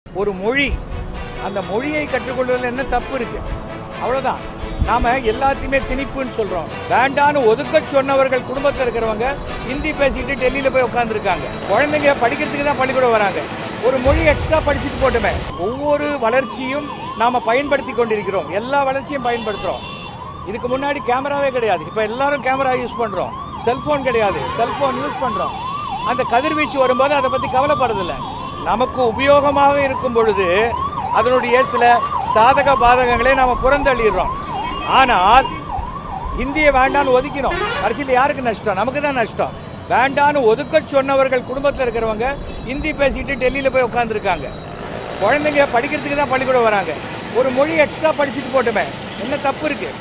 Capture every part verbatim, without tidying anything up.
ஒரு மொழி, அந்த மொழியை கற்றுக்கொள்வதில் என்ன தப்பு இருக்கு? அவ்வளவுதான். நாம எல்லாத்தையுமே திணிப்புன்னு சொல்றோம். வேண்டான்னு ஒதுக்க சொன்னவர்கள் குடும்பத்தில் இருக்கிறவங்க ஹிந்தி பேசிட்டு டெல்லியில போய் உட்காந்துருக்காங்க. குழந்தைங்க படிக்கிறதுக்கு தான் பள்ளிக்கூடம் வராங்க. ஒரு மொழி எக்ஸ்ட்ரா படிச்சுட்டு போட்டுமே. ஒவ்வொரு வளர்ச்சியும் நாம பயன்படுத்தி கொண்டிருக்கிறோம். எல்லா வளர்ச்சியும் பயன்படுத்துறோம். இதுக்கு முன்னாடி கேமராவே கிடையாது. இப்போ எல்லாரும் கேமரா யூஸ் பண்றோம். செல்போன் கிடையாது, செல்போன் யூஸ் பண்றோம். அந்த கதிர்வீச்சு வரும்போது அதை பத்தி கவலைப்படுறதில்லை. நமக்கு உபயோகமாக இருக்கும் பொழுது அதனுடைய சில சாதக பாதகங்களை நாம புறந்தள்ளிடுறோம். ஆனால் இந்தியை வேண்டான்னு ஒதுக்கினோம். அரசியல் யாருக்கு நஷ்டம்? நமக்கு தான் நஷ்டம். வேண்டான்னு ஒதுக்க சொன்னவர்கள் குடும்பத்தில் இருக்கிறவங்க ஹிந்தி பேசிட்டு டெல்லியில் போய் உட்காந்துருக்காங்க. குழந்தைங்க படிக்கிறதுக்கு தான் பள்ளிக்கூடம் வராங்க. ஒரு மொழி எக்ஸ்ட்ரா படிச்சுட்டு போட்டுமே, என்ன தப்பு இருக்கு?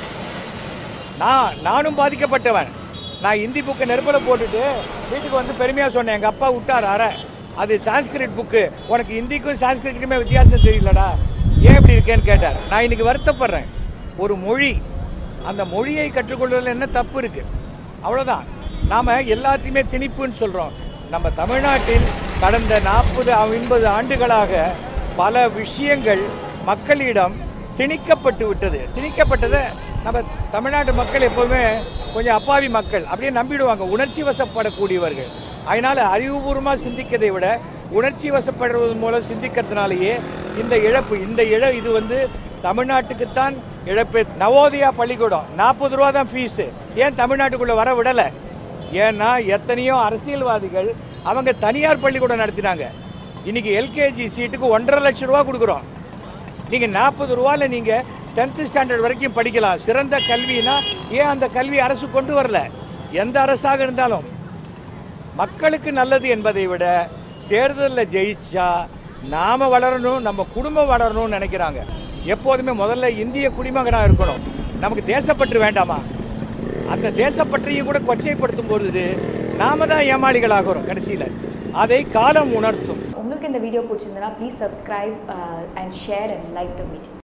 நான் நானும் பாதிக்கப்பட்டவன். நான் ஹிந்தி புக்கை நெருப்பில் போட்டுட்டு வீட்டுக்கு வந்து பெருமையாக சொன்னேன். எங்கள் அப்பா விட்டார் அற, அது சான்ஸ்கிரிட் புக்கு, உனக்கு ஹிந்திக்கும் சான்ஸ்கிரிட்டுக்குமே வித்தியாசம் தெரியலடா, ஏன் இப்படி இருக்கேன்னு கேட்டார். நான் இன்னைக்கு வருத்தப்படுறேன். ஒரு மொழி, அந்த மொழியை கற்றுக்கொள்வதில் என்ன தப்பு இருக்கு? அவ்வளோதான். நாம் எல்லாத்தையுமே திணிப்புன்னு சொல்கிறோம். நம்ம தமிழ்நாட்டில் கடந்த நாற்பது ஐம்பது ஆண்டுகளாக பல விஷயங்கள் மக்களிடம் திணிக்கப்பட்டு விட்டது. திணிக்கப்பட்டதை நம்ம தமிழ்நாட்டு மக்கள் எப்போவுமே கொஞ்சம் அப்பாவி மக்கள் அப்படியே நம்பிடுவாங்க, உணர்ச்சி வசப்படக்கூடியவர்கள். அதனால் அறிவுபூர்வமாக சிந்திக்கிறதை விட உணர்ச்சி வசப்படுறது மூலம் சிந்திக்கிறதுனாலேயே இந்த இழப்பு, இந்த இழ இது வந்து தமிழ்நாட்டுக்குத்தான் இழப்பு. நவோதயா பள்ளிக்கூடம் நாற்பது ரூபா தான் ஃபீஸு. ஏன் தமிழ்நாட்டுக்குள்ளே வர விடலை? ஏன்னா எத்தனையோ அரசியல்வாதிகள் அவங்க தனியார் பள்ளிக்கூடம் நடத்தினாங்க. இன்னைக்கு எல்கேஜி சீட்டுக்கு ஒன்றரை லட்சம் ரூபா கொடுக்குறோம். நீங்கள் நாற்பது ரூபாயில் நீங்கள் டென்த்து ஸ்டாண்டர்ட் வரைக்கும் படிக்கலாம். சிறந்த கல்வினா ஏன் அந்த கல்வி அரசு கொண்டு வரல? எந்த அரசாக இருந்தாலும் மக்களுக்கு நல்லது என்பதை விட தேர்தலில் ஜெயிச்சா நாம் வளரணும், நம்ம குடும்பம் வளரணும்னு நினைக்கிறாங்க. எப்போதுமே முதல்ல இந்திய குடிமகனாக இருக்கணும். நமக்கு தேசப்பற்று வேண்டாமா? அந்த தேசப்பற்றையும் கூட கொச்சைப்படுத்தும் பொழுது நாம தான் ஏமாளிகளாகிறோம் கடைசியில். அதை காலம் உணர்த்தும். உங்களுக்கு இந்த வீடியோ பிடிச்சிருந்தனா please subscribe and share and like the video.